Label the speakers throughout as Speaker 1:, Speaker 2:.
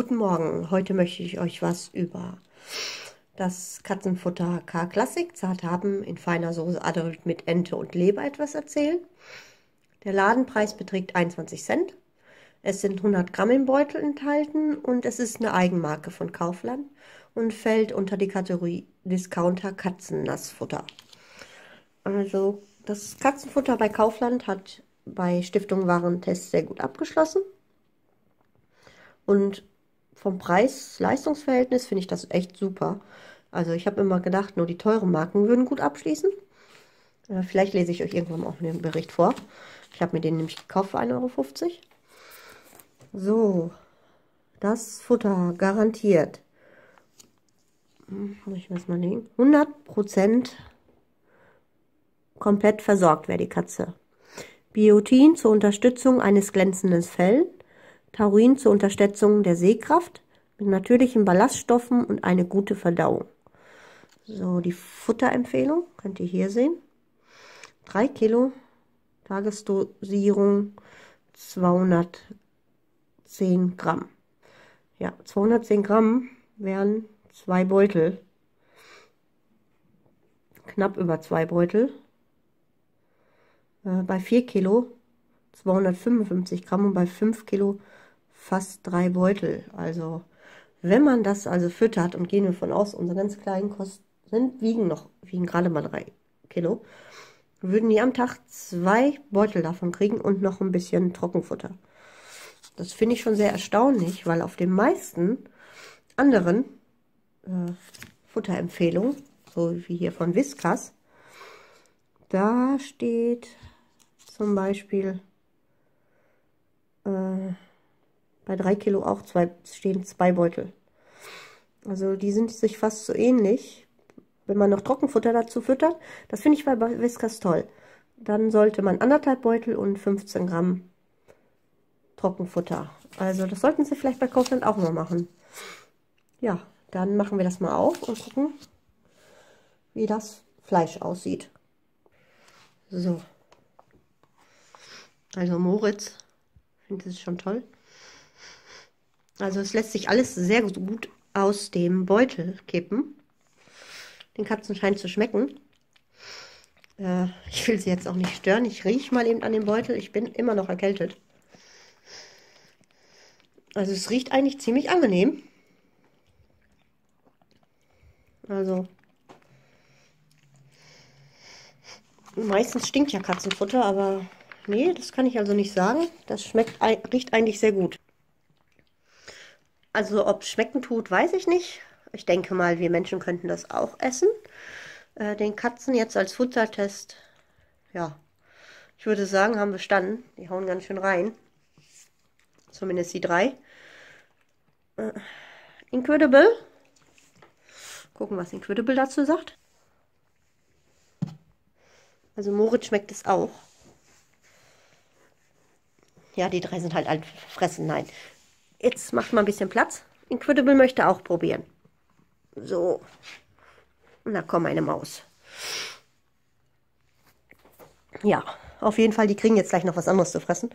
Speaker 1: Guten Morgen, heute möchte ich euch was über das Katzenfutter K-Klassik Zarthaben in feiner Soße Adult mit Ente und Leber etwas erzählen. Der Ladenpreis beträgt 21 Cent. Es sind 100 Gramm im Beutel enthalten und es ist eine Eigenmarke von Kaufland und fällt unter die Kategorie Discounter Katzennassfutter. Also das Katzenfutter bei Kaufland hat bei Stiftung Warentest sehr gut abgeschlossen. Und vom Preis-Leistungs-Verhältnis finde ich das echt super. Also ich habe immer gedacht, nur die teuren Marken würden gut abschließen. Vielleicht lese ich euch irgendwann auch den Bericht vor. Ich habe mir den nämlich gekauft für 1,50 Euro. So, das Futter garantiert. Muss ich was mal legen? 100% komplett versorgt wäre die Katze. Biotin zur Unterstützung eines glänzenden Fells. Taurin zur Unterstützung der Sehkraft mit natürlichen Ballaststoffen und eine gute Verdauung. So, die Futterempfehlung könnt ihr hier sehen. 3 Kilo, Tagesdosierung 210 Gramm. Ja, 210 Gramm wären 2 Beutel. Knapp über 2 Beutel. Bei 4 Kilo 255 Gramm und bei 5 Kilo fast 3 Beutel. Also wenn man das also füttert, und gehen wir von aus, unsere ganz kleinen Kosten wiegen gerade mal 3 Kilo, würden die am Tag 2 Beutel davon kriegen und noch ein bisschen Trockenfutter. Das finde ich schon sehr erstaunlich, weil auf den meisten anderen Futterempfehlungen, so wie hier von Whiskas, da steht zum Beispiel bei 3 Kilo auch stehen 2 Beutel. Also die sind sich fast so ähnlich. Wenn man noch Trockenfutter dazu füttert, das finde ich bei Whiskas toll. Dann sollte man 1,5 Beutel und 15 Gramm Trockenfutter. Also das sollten Sie vielleicht bei Kaufland auch mal machen. Ja, dann machen wir das mal auf und gucken, wie das Fleisch aussieht. So. Also Moritz, ich finde das schon toll. Also es lässt sich alles sehr gut aus dem Beutel kippen. Den Katzen scheint zu schmecken. Ich will sie jetzt auch nicht stören. Ich rieche mal eben an dem Beutel. Ich bin immer noch erkältet. Also es riecht eigentlich ziemlich angenehm. Also meistens stinkt ja Katzenfutter, aber nee, das kann ich also nicht sagen. Das riecht eigentlich sehr gut. Also ob es schmecken tut, weiß ich nicht. Ich denke mal, wir Menschen könnten das auch essen. Den Katzen jetzt als Futtertest, ja, ich würde sagen, haben bestanden. Die hauen ganz schön rein. Zumindest die 3. Incredible. Gucken, was Incredible dazu sagt. Also Moritz schmeckt es auch. Ja, die 3 sind halt alt fressen. Nein. Jetzt macht mal ein bisschen Platz. Incredible möchte auch probieren. So. Na komm, meine Maus. Ja, auf jeden Fall, die kriegen jetzt gleich noch was anderes zu fressen.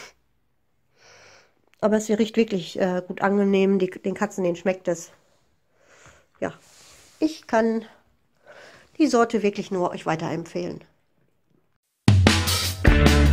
Speaker 1: Aber es riecht wirklich gut angenehm. Den Katzen, denen schmeckt es. Ja, ich kann die Sorte wirklich nur euch weiterempfehlen.